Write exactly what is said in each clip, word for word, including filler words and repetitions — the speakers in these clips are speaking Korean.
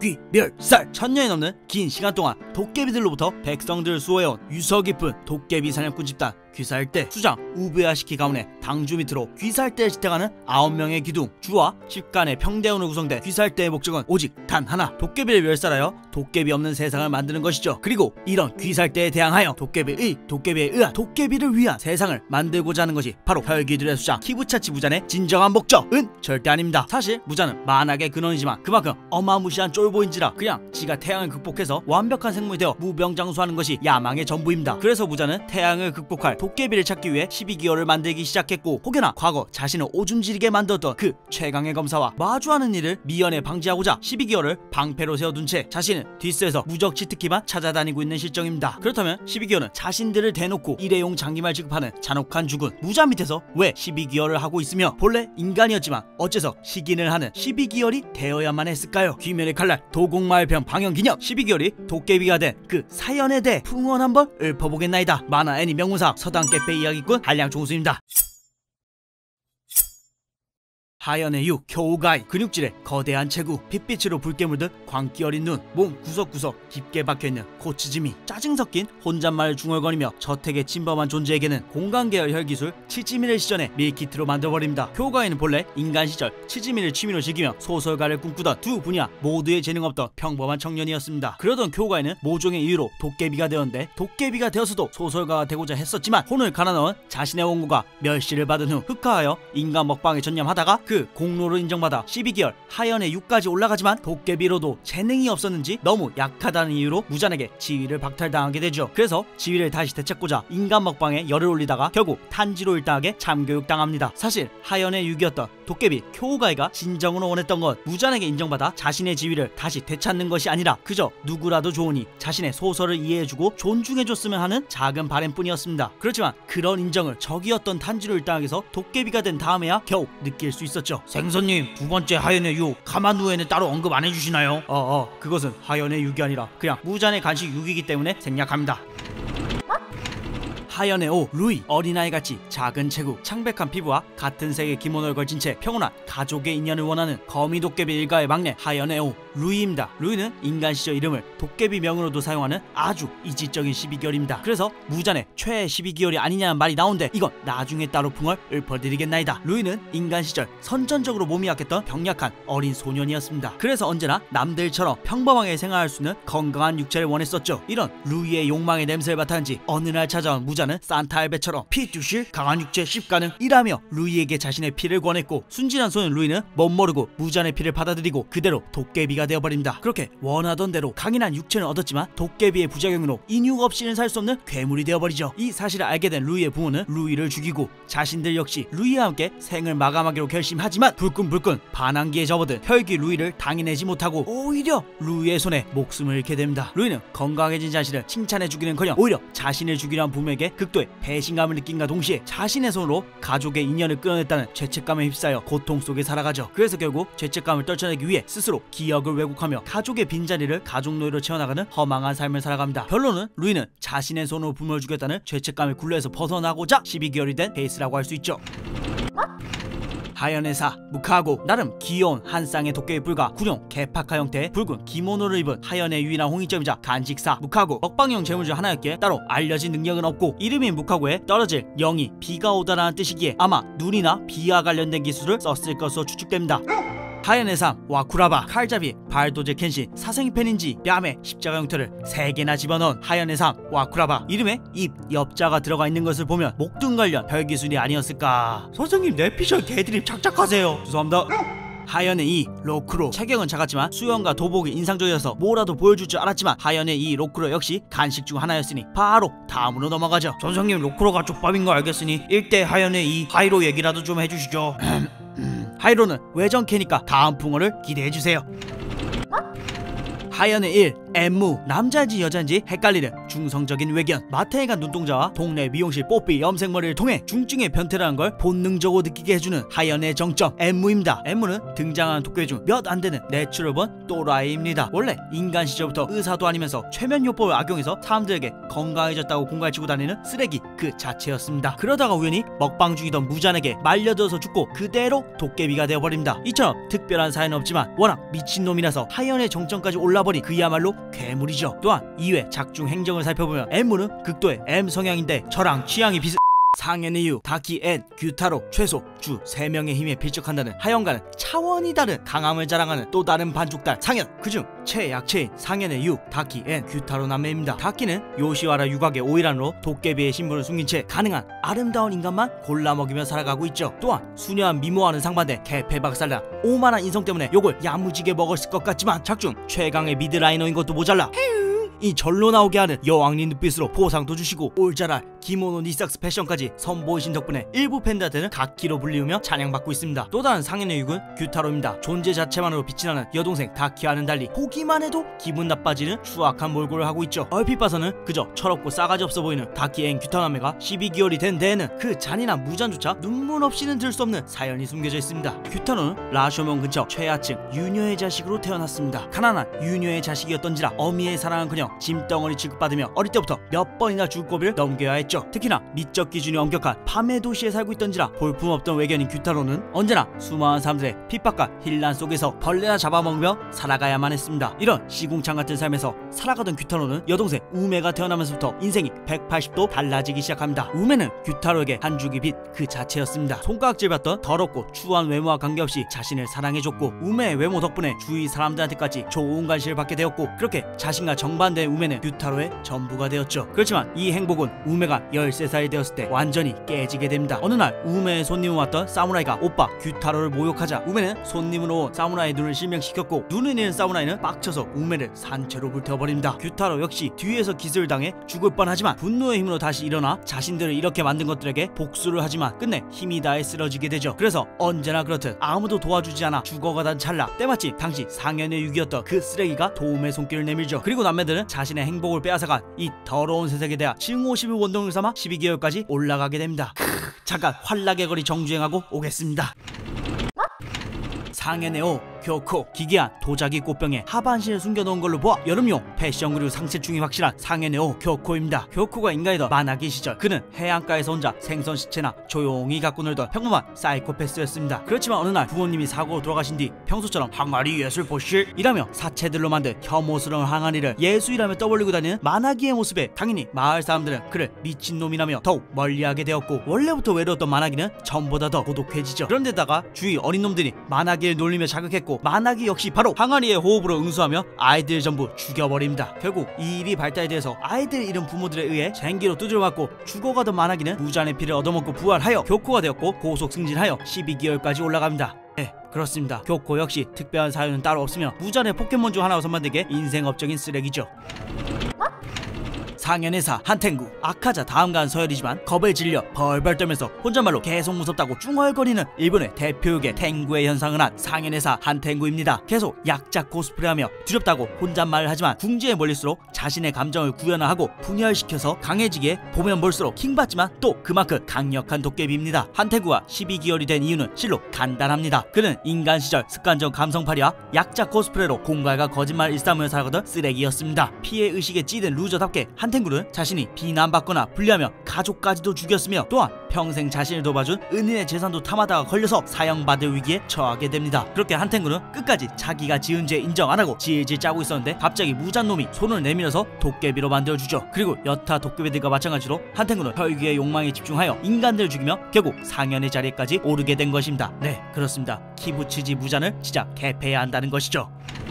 귀멸살. 천년이 넘는 긴 시간 동안 도깨비들로부터 백성들을 수호해온 유서 깊은 도깨비 사냥꾼 집단 귀살대 수장 우베야시키 가문의 당주 밑으로 귀살대를 지탱하는 아홉 명의 기둥 주와 십간의 평대원으로 구성된 귀살대의 목적은 오직 단 하나, 도깨비를 멸살하여 도깨비 없는 세상을 만드는 것이죠. 그리고 이런 귀살대에 대항하여 도깨비의 도깨비에 의한 도깨비를 위한 세상을 만들고자 하는 것이 바로 혈기들의 수장 키부차치 무잔의 진정한 목적은 절대 아닙니다. 사실 무잔은 만악의 근원이지만 그만큼 어마무시한 쫄보인지라 그냥 지가 태양을 극복해서 완벽한 생물이 되어 무병장수하는 것이 야망의 전부입니다. 그래서 무잔은 태양을 극복할 도깨비를 찾기 위해 십이 기호를 만들기 시작했고, 혹여나 과거 자신을 오줌지리게 만들었던 그 최강의 검사와 마주하는 일을 미연에 방지하고자 십이 기호를 방패로 세워둔 채 자신은 뒷세에서 무적 치트키만 찾아다니고 있는 실정입니다. 그렇다면 십이 기호는 자신들을 대놓고 일회용 장기말 취급하는 잔혹한 주군 무잔 밑에서 왜 십이 기호를 하고 있으며 본래 인간이었지만 어째서 식인을 하는 십이 기혈이 되어야만 했을까요? 귀멸의 칼날 도곡마을편 방영기념 십이 기혈이 도깨비가 된 그 사연에 대해 풍원 한번 읊어보겠나이다. 만화 애니 명문사 서당 깨빼 이야기꾼 한량종수입니다. 하연의 육, 겨우가이, 근육질의 거대한 체구, 핏빛으로 붉게 물든 광기 어린 눈, 몸 구석구석 깊게 박혀있는 코치즈미, 짜증 섞인 혼잣말을 중얼거리며 저택의 침범한 존재에게는 공간계열 혈기술 치즈미를 시전해 밀키트로 만들어버립니다. 겨우가이는 본래 인간 시절 치즈미를 취미로 즐기며 소설가를 꿈꾸던 두 분야 모두의 재능 없던 평범한 청년이었습니다. 그러던 겨우가이는 모종의 이유로 도깨비가 되었는데, 도깨비가 되어서도 소설가가 되고자 했었지만 혼을 갈아넣은 자신의 원고가 멸시를 받은 후 흑화하여 인간 먹방에 전념하다가 그 공로를 인정받아 십이 기혈 하연의 육까지 올라가지만 도깨비로도 재능이 없었는지 너무 약하다는 이유로 무잔에게 지위를 박탈당하게 되죠. 그래서 지위를 다시 되찾고자 인간 먹방에 열을 올리다가 결국 탄지로 일당하게 참교육당합니다. 사실 하연의 육이었던 도깨비 쿄우가이가 진정으로 원했던 건 무잔에게 인정받아 자신의 지위를 다시 되찾는 것이 아니라 그저 누구라도 좋으니 자신의 소설을 이해해주고 존중해줬으면 하는 작은 바램뿐이었습니다. 그렇지만 그런 인정을 적이었던 탄지로 일당하게서 도깨비가 된 다음에야 겨우 느낄 수 있었죠. 생선님, 두 번째 하연의 육 가마누에는 따로 언급 안 해주시나요? 어어 그것은 하연의 육이 아니라 그냥 무잔의 간식 육이기 때문에 생략합니다. 하연의 오, 루이. 어린아이같이 작은 체구, 창백한 피부와 같은 색의 기모노를 걸친 채 평온한 가족의 인연을 원하는 거미도깨비 일가의 막내 하연의 오, 루이입니다. 루이는 인간 시절 이름을 도깨비 명으로도 사용하는 아주 이질적인 십이 기혈입니다. 그래서 무잔의 최애 십이 기혈이 아니냐는 말이 나오는데 이건 나중에 따로 풍을 읊어드리겠나이다. 루이는 인간 시절 선천적으로 몸이 약했던 병약한 어린 소년이었습니다. 그래서 언제나 남들처럼 평범하게 생활할 수 있는 건강한 육체를 원했었죠. 이런 루이의 욕망의 냄새를 맡았는지 어느 날 찾아온 무잔 는 산타 할배처럼 피 듀실 강한 육체 십가능 이라며 루이에게 자신의 피를 권했고, 순진한 소년 루이는 멋모르고 무잔의 피를 받아들이고 그대로 도깨비가 되어버립니다. 그렇게 원하던 대로 강인한 육체는 얻었지만 도깨비의 부작용으로 인육 없이는 살 수 없는 괴물이 되어버리죠. 이 사실을 알게 된 루이의 부모는 루이를 죽이고 자신들 역시 루이와 함께 생을 마감하기로 결심하지만 불끈불끈 반항기에 접어든 혈기 루이를 당해내지 못하고 오히려 루이의 손에 목숨을 잃게 됩니다. 루이는 건강해진 자신을 칭찬해주기는커녕 오히려 자신을 죽이려 한 부모에게 극도의 배신감을 느낀과 동시에 자신의 손으로 가족의 인연을 끊어냈다는 죄책감에 휩싸여 고통 속에 살아가죠. 그래서 결국 죄책감을 떨쳐내기 위해 스스로 기억을 왜곡하며 가족의 빈자리를 가족노예로 채워나가는 허망한 삶을 살아갑니다. 결론은 루이는 자신의 손으로 부모를 죽였다는 죄책감의 굴레에서 벗어나고자 십이 기혈이 된 케이스라고 할 수 있죠. 하연의 사, 무카하고. 나름 귀여운 한 쌍의 도깨비 뿔과 구룡 개파카 형태의 붉은 기모노를 입은 하연의 유일한 홍익점이자 간직사 무카고. 먹방용 재물 중 하나였기에 따로 알려진 능력은 없고, 이름인 무카고에 떨어질 영이 비가 오다라는 뜻이기에 아마 눈이나 비와 관련된 기술을 썼을 것으로 추측됩니다. 하연의 삶, 와쿠라바, 칼잡이, 발도제 켄신, 사생이 펜인지 뺨에 십자가 형태를 세 개나 집어넣은 하연의 삶, 와쿠라바. 이름에 입, 엽자가 들어가 있는 것을 보면 목등 관련 혈기술이 아니었을까. 선생님 내피셜 개드립 착착하세요. 죄송합니다. 하연의 이, 로크로. 체격은 작았지만 수영과 도복이 인상적이어서 뭐라도 보여줄 줄 알았지만 하연의 이 로크로 역시 간식 중 하나였으니 바로 다음으로 넘어가죠. 선생님 로크로가 족밥인 거 알겠으니 일대 하연의 이 하이로 얘기라도 좀 해주시죠. 하이로는 외전캐니까 다음 풍어를 기대해주세요. 하연의 일, 엠무. 남자인지 여자인지 헷갈리는 중성적인 외견, 마태이가 눈동자와 동네 미용실 뽀삐 염색머리를 통해 중증의 변태라는 걸 본능적으로 느끼게 해주는 하연의 정점 엠무입니다. 엠무는 등장하는 도깨비 중 몇 안되는 내추럴본 또라이입니다. 원래 인간 시절부터 의사도 아니면서 최면요법을 악용해서 사람들에게 건강해졌다고 공갈치고 다니는 쓰레기 그 자체였습니다. 그러다가 우연히 먹방 중이던 무잔에게 말려들어서 죽고 그대로 도깨비가 되어버립니다. 이처럼 특별한 사연은 없지만 워낙 미친놈이라서 하연의 정점까지 올라버린 그야말로 괴물이죠. 또한 이외 작중 행정을 살펴보면 엠무는 극도의 M 성향인데 저랑 취향이 비슷. 상현의 이유, 다키, 앤, 규타로 최소 주 세 명의 힘에 필적한다는 하연과는 차원이 다른 강함을 자랑하는 또 다른 반죽달 상현. 그중 최약체인 상현의 이유, 다키, 앤, 규타로 남매입니다. 다키는 요시와라 유곽의 오일환으로 도깨비의 신분을 숨긴 채 가능한 아름다운 인간만 골라먹이며 살아가고 있죠. 또한 수려한 미모와는 상반된 개패박살나 오만한 인성 때문에 욕을 야무지게 먹었을 것 같지만 작중 최강의 미드라이너인 것도 모자라 이 절로 나오게 하는 여왕님 눈빛으로 보상도 주시고 올자랄 기모노 니삭스 패션까지 선보이신 덕분에 일부 팬들한테는 각기로 불리우며 찬양받고 있습니다. 또 다른 상현의 육은 규타로입니다. 존재 자체만으로 빛이 나는 여동생 다키와는 달리 보기만 해도 기분 나빠지는 추악한 몰골을 하고 있죠. 얼핏 봐서는 그저 철없고 싸가지 없어 보이는 다키 앤 규타남매가 십이 개월이 된 데에는 그 잔인한 무잔조차 눈물 없이는 들 수 없는 사연이 숨겨져 있습니다. 규타로는 라쇼명 근처 최하층 유녀의 자식으로 태어났습니다. 가난한 유녀의 자식이었던지라 어미의 사랑은 그냥 짐덩어리 취급받으며 어릴 때부터 몇 번이나 죽을 고비를 넘겨야 했죠. 특히나 미적 기준이 엄격한 밤의 도시에 살고 있던지라 볼품없던 외견인 규타로는 언제나 수많은 사람들의 핍박과 hir란 속에서 벌레나 잡아먹으며 살아가야만 했습니다. 이런 시궁창 같은 삶에서 살아가던 규타로는 여동생 우메가 태어나면서부터 인생이 백팔십 도 달라지기 시작합니다. 우메는 규타로에게 한 줄기 빛 그 자체였습니다. 손가락질 받던 더럽고 추한 외모와 관계없이 자신을 사랑해줬고 우메의 외모 덕분에 주위 사람들한테까지 좋은 관심을 받게 되었고 그렇게 자신과 정반대 우메는 규타로의 전부가 되었죠. 그렇지만 이 행복은 우메가 열세 살이 되었을 때 완전히 깨지게 됩니다. 어느 날 우메의 손님을 왔던 사무라이가 오빠 규타로를 모욕하자 우메는 손님으로 온 사무라이의 눈을 실명시켰고 눈을 잃은 사무라이는 빡쳐서 우메를 산채로 불태워버립니다. 규타로 역시 뒤에서 기습을 당해 죽을 뻔하지만 분노의 힘으로 다시 일어나 자신들을 이렇게 만든 것들에게 복수를 하지만 끝내 힘이 다해 쓰러지게 되죠. 그래서 언제나 그렇듯 아무도 도와주지 않아 죽어가던 찰나 때마침 당시 상현의 육이었던 그 쓰레기가 도움의 손길을 내밀죠. 그리고 남매들은 자신의 행복을 빼앗아간 이 더러운 세상에 대한 징오십일 원동을 삼아 십이 개월까지 올라가게 됩니다. 크으, 잠깐 환락의 거리 정주행하고 오겠습니다. 상현의 오 교코 기괴한 도자기 꽃병에 하반신을 숨겨놓은 걸로 보아 여름용 패션 그리고 상체충이 확실한 상현의 오 교코입니다. 교코가 인간이던 만화기 시절 그는 해안가에서 혼자 생선 시체나 조용히 갖고 놀던 평범한 사이코패스였습니다. 그렇지만 어느 날 부모님이 사고로 돌아가신 뒤 평소처럼 항아리 예술 보실 이라며 사체들로 만든 혐오스러운 항아리를 예술이라며 떠벌리고 다니는 만화기의 모습에 당연히 마을 사람들은 그를 미친놈이라며 더욱 멀리하게 되었고 원래부터 외로웠던 만화기는 전보다 더 고독해지죠. 그런데다가 주위 어린 놈들이 만화기를 놀리며 자극했고 만화기 역시 바로 항아리의 호흡으로 응수하며 아이들 전부 죽여버립니다. 결국 이 일이 발달에 대해서 아이들 잃은 부모들에 의해 쟁기로 두드려 맞고 죽어가던 만화기는 무잔의 피를 얻어먹고 부활하여 교코가 되었고 고속 승진하여 십이 개월까지 올라갑니다. 네, 그렇습니다. 교코 역시 특별한 사연은 따로 없으며 무잔의 포켓몬 중 하나로 선발되게 인생업적인 쓰레기죠. 상현의 사 한탱구 악하자 다음간 서열이지만 겁에 질려 벌벌 떨면서 혼잣말로 계속 무섭다고 쭝얼거리는 일본의 대표육의 탱구의 현상을 한 상현의 사 한탱구입니다. 계속 약자 코스프레하며 두렵다고 혼잣말을 하지만 궁지에 몰릴수록 자신의 감정을 구현화하고 분열시켜서 강해지기에 보면 볼수록 킹받지만 또 그만큼 강력한 도깨비입니다. 한탱구가 십이 개월이 된 이유는 실로 간단합니다. 그는 인간 시절 습관적 감성팔이와 약자 코스프레로 공갈과 거짓말 일삼으며 살아가던 쓰레기였습니다. 피해의식에 찌든 루저답게 한 한탱구는 자신이 비난받거나 불리하며 가족까지도 죽였으며 또한 평생 자신을 도와준 은인의 재산도 탐하다가 걸려서 사형받을 위기에 처하게 됩니다. 그렇게 한탱구는 끝까지 자기가 지은 죄 인정 안하고 질질 짜고 있었는데 갑자기 무잔놈이 손을 내밀어서 도깨비로 만들어주죠. 그리고 여타 도깨비들과 마찬가지로 한탱구는 혈기의 욕망에 집중하여 인간들을 죽이며 결국 상현의 자리까지 오르게 된 것입니다. 네, 그렇습니다. 키부츠지 무잔을 진짜 개패해야 한다는 것이죠.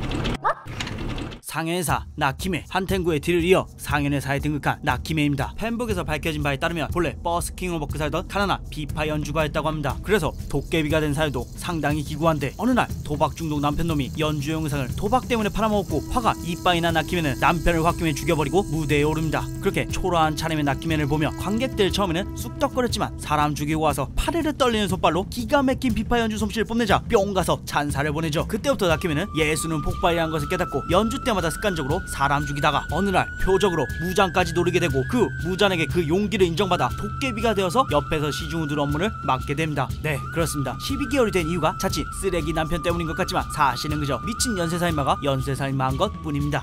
상현의 사 나키메 한탱구의 뒤를 이어 상현의 사에 등극한 나키메입니다. 팬북에서 밝혀진 바에 따르면 본래 버스킹 오버크 살던 가난한 비파 연주가였다고 합니다. 그래서 도깨비가 된 사연도 상당히 기구한데 어느 날 도박 중독 남편놈이 연주 영상을 도박 때문에 팔아먹었고 화가 이빠이 난 나키메는 남편을 홧김에 죽여버리고 무대에 오릅니다. 그렇게 초라한 차림의 나키메를 보며 관객들 처음에는 쑥덕거렸지만 사람 죽이고 와서 파르르 떨리는 손발로 기가 막힌 비파 연주 솜씨를 뽐내자 뿅 가서 찬사를 보내죠. 그때부터 나키메는 예수는 폭발이라는 것을 깨닫고 연주 때마다 때마다 습관적으로 사람 죽이다가 어느 날 표적으로 무장까지 노리게 되고 그 무장에게 그 용기를 인정받아 도깨비가 되어서 옆에서 시중우들 업무를 맡게 됩니다. 네, 그렇습니다. 십이 개월이 된 이유가 자칫 쓰레기 남편 때문인 것 같지만 사실은 그저 미친 연쇄살인마가 연쇄살인마한 것 뿐입니다.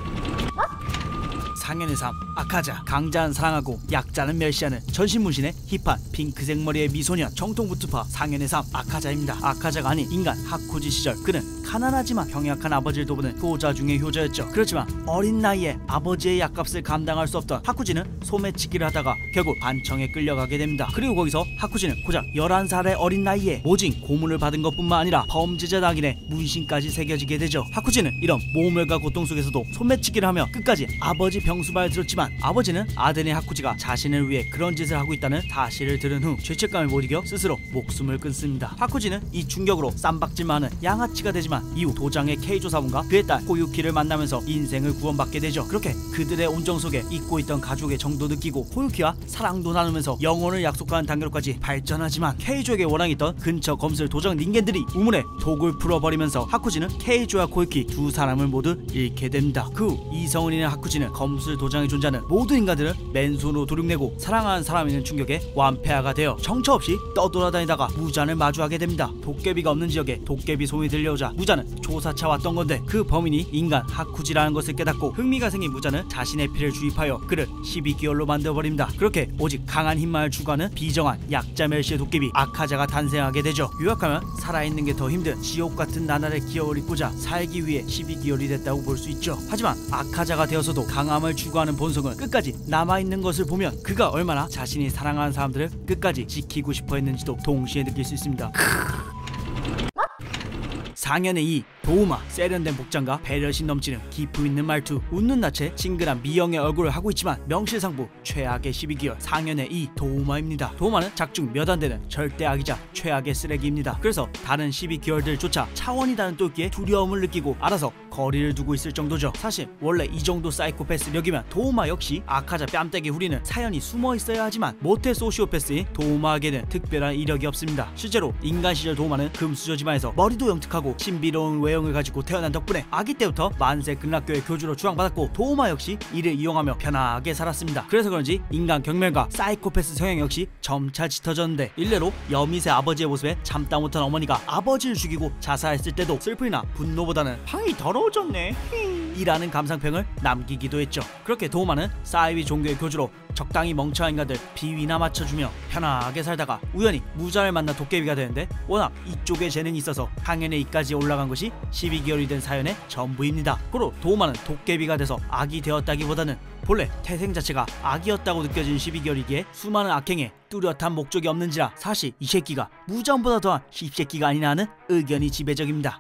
상현의 삶, 아카자. 강자는 사랑하고 약자는 멸시하는 전신문신의 힙한 핑크색 머리의 미소년, 정통부투파 상현의 삶, 아카자입니다. 아카자가 아닌 인간 하쿠지 시절 그는 가난하지만 병약한 아버지를 돕는 효자 중의 효자였죠. 그렇지만 어린 나이에 아버지의 약값을 감당할 수 없던 하쿠지는 소매치기를 하다가 결국 반청에 끌려가게 됩니다. 그리고 거기서 하쿠지는 고작 열한 살의 어린 나이에 모진 고문을 받은 것뿐만 아니라 범죄자 낙인에 문신까지 새겨지게 되죠. 하쿠지는 이런 모멸과 고통 속에서도 소매치기를 하며 끝까지 아버지 병수발을 들었지만 아버지는 아들인 하쿠지가 자신을 위해 그런 짓을 하고 있다는 사실을 들은 후 죄책감을 못 이겨 스스로 목숨을 끊습니다. 하쿠지는 이 충격으로 쌈박질만 하는 양아치가 되지만 이후 도장의 케이조 사분과 그의 딸 호유키를 만나면서 인생을 구원받게 되죠. 그렇게 그들의 온정 속에 잊고 있던 가족의 정도 느끼고 호유키와 사랑도 나누면서 영혼을 약속하는 단계로까지 발전하지만 케이조에게 원앙있던 근처 검술 도적 닌겐들이 우물에 독을 풀어버리면서 하쿠지는 케이조와 호유키 두 사람을 모두 잃게 됩니다. 그 후 이성은이나 하쿠지는 검술 도장에 존재하는 모든 인간들을 맨손으로 도륙내고 사랑하는 사람이 있는 충격에 완패아가 되어 정처 없이 떠돌아다니다가 무잔을 마주하게 됩니다. 도깨비가 없는 지역에 도깨비 소문이 들려오자 무잔은 조사차 왔던 건데 그 범인이 인간 하쿠지라는 것을 깨닫고 흥미가 생긴 무잔은 자신의 피를 주입하여 그를 십이 개월로 만들어버립니다. 그렇게 오직 강한 힘만을 추구하는 비정한 약자 멸시의 도깨비 아카자가 탄생하게 되죠. 요약하면 살아있는 게 더 힘든 지옥같은 나날의 기억을 잊고자 살기 위해 십이 개월이 됐다고 볼 수 있죠. 하지만 아카자가 되어서도 강함을 추구하는 본성은 끝까지 남아있는 것을 보면 그가 얼마나 자신이 사랑하는 사람들을 끝까지 지키고 싶어 했는지도 동시에 느낄 수 있습니다. 상현의 이 도우마, 세련된 복장과 배려심 넘치는 기품 있는 말투, 웃는 낯에 친근한 미영의 얼굴을 하고 있지만 명실상부 최악의 십이 개월 상현의 이 도우마입니다. 도우마는 작중 몇 안 되는 절대 악이자 최악의 쓰레기입니다. 그래서 다른 십이 개월들조차 차원이 다른 똘끼에 두려움을 느끼고 알아서 거리를 두고 있을 정도죠. 사실 원래 이 정도 사이코패스력이면 도우마 역시 아카자 뺨때기 후리는 사연이 숨어 있어야 하지만 모태 소시오패스인 도우마에게는 특별한 이력이 없습니다. 실제로 인간 시절 도우마는 금수저 집안에서 머리도 영특하고 신비로운 외형을 가지고 태어난 덕분에 아기 때부터 만세 극락교의 교주로 추앙받았고 도우마 역시 이를 이용하며 편하게 살았습니다. 그래서 그런지 인간 경멸과 사이코패스 성향 역시 점차 짙어졌는데 일례로 여미새 아버지의 모습에 참다 못한 어머니가 아버지를 죽이고 자살했을 때도 슬픔이나 분노보다는 방이 더러워졌네 이라는 감상평을 남기기도 했죠. 그렇게 도우마는 사이비 종교의 교주로 적당히 멍청한 인간들 비위나 맞춰주며 편하게 살다가 우연히 무자를 만나 도깨비가 되는데 워낙 이쪽에 재능이 있어서 상현의 이까지 올라간 것이 십이 개월이 된 사연의 전부입니다. 고로 도우마는 도깨비가 돼서 악이 되었다기보다는 본래 태생 자체가 악이었다고 느껴진 십이 개월이기에 수많은 악행에 뚜렷한 목적이 없는지라 사실 이 새끼가 무전보다 더한 씹새끼가 아니나 하는 의견이 지배적입니다.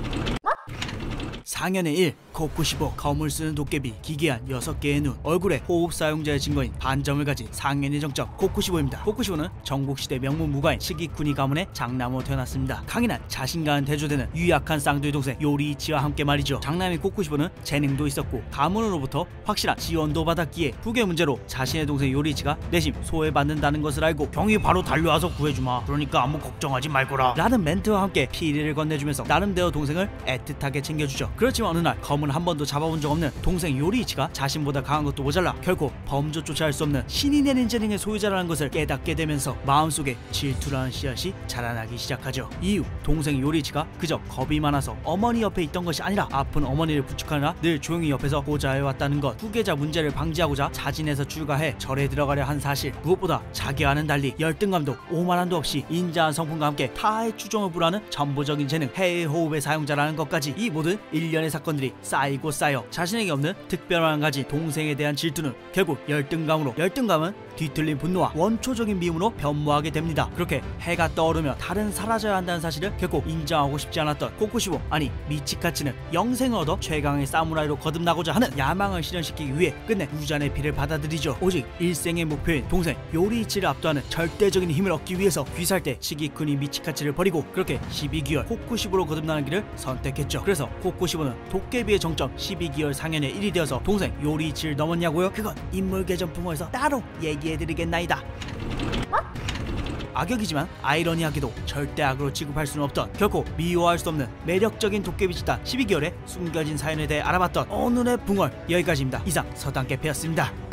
상현의 일. 코쿠시보, 검을 쓰는 도깨비, 기괴한 여섯 개의 눈, 얼굴에 호흡 사용자의 증거인 반점을 가진 상현의 정점 코쿠시보입니다. 코쿠시보는 전국시대 명문 무가인 시기쿠니 가문의 장남으로 태어났습니다. 강인한 자신과는 대조되는 유약한 쌍둥이 동생 요리이치와 함께 말이죠. 장남인 코쿠시보는 재능도 있었고 가문으로부터 확실한 지원도 받았기에 후계 문제로 자신의 동생 요리이치가 내심 소외받는다는 것을 알고 경위 바로 달려와서 구해주마, 그러니까 아무 걱정하지 말거라 라는 멘트와 함께 피리를 건네주면서 나름대로 동생을 애틋하게 챙겨주죠. 그렇지만 어느 날 검은 한 번도 잡아본 적 없는 동생 요리이치가 자신보다 강한 것도 모자라 결코 범조조차 할 수 없는 신이 내린 재능의 소유자라는 것을 깨닫게 되면서 마음속에 질투라는 씨앗이 자라나기 시작하죠. 이후 동생 요리이치가 그저 겁이 많아서 어머니 옆에 있던 것이 아니라 아픈 어머니를 부축하느라 늘 조용히 옆에서 보좌해왔다는 것, 후계자 문제를 방지하고자 자진해서 출가해 절에 들어가려 한 사실, 무엇보다 자기와는 달리 열등감도 오만함도 없이 인자한 성품과 함께 타의 추종을 불하는 전부적인 재능, 해의 호흡의 사용자라는 것까지 이 모든 일련의 사건들이 쌓이고 쌓여 자신에게 없는 특별함을 가진 동생에 대한 질투는 결국 열등감으로, 열등감은 뒤틀린 분노와 원초적인 미움으로 변모하게 됩니다. 그렇게 해가 떠오르며 달은 사라져야 한다는 사실을 결코 인정하고 싶지 않았던 코쿠시보, 아니 미치카츠는 영생을 얻어 최강의 사무라이로 거듭나고자 하는 야망을 실현시키기 위해 끝내 유잔의 피를 받아들이죠. 오직 일생의 목표인 동생 요리이치를 압도하는 절대적인 힘을 얻기 위해서 귀살대 시기쿠니 미치카츠를 버리고 그렇게 십이 개월 코쿠시보로 거듭나는 길을 선택했죠. 그래서 코쿠시보는 도깨비의 정점 십이 개월 상현의 일이 되어서 동생 요리이치를 넘었냐고요? 그건 인물 개점 풍어에서 따로 얘기해드리겠나이다. 악역이지만 아이러니하게도 절대 악으로 취급할 수는 없던, 결코 미워할 수 없는 매력적인 도깨비 집단 십이 개월의 숨겨진 사연에 대해 알아봤던 오늘의 붕얼 여기까지입니다. 이상 서당캐페였습니다.